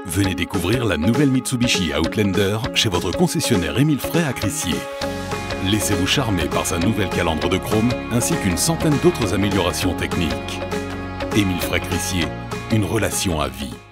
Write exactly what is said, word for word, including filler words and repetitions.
Venez découvrir la nouvelle Mitsubishi Outlander chez votre concessionnaire Émile Frey à Crissier. Laissez-vous charmer par sa nouvelle calandre de chrome ainsi qu'une centaine d'autres améliorations techniques. Émile Frey Crissier, une relation à vie.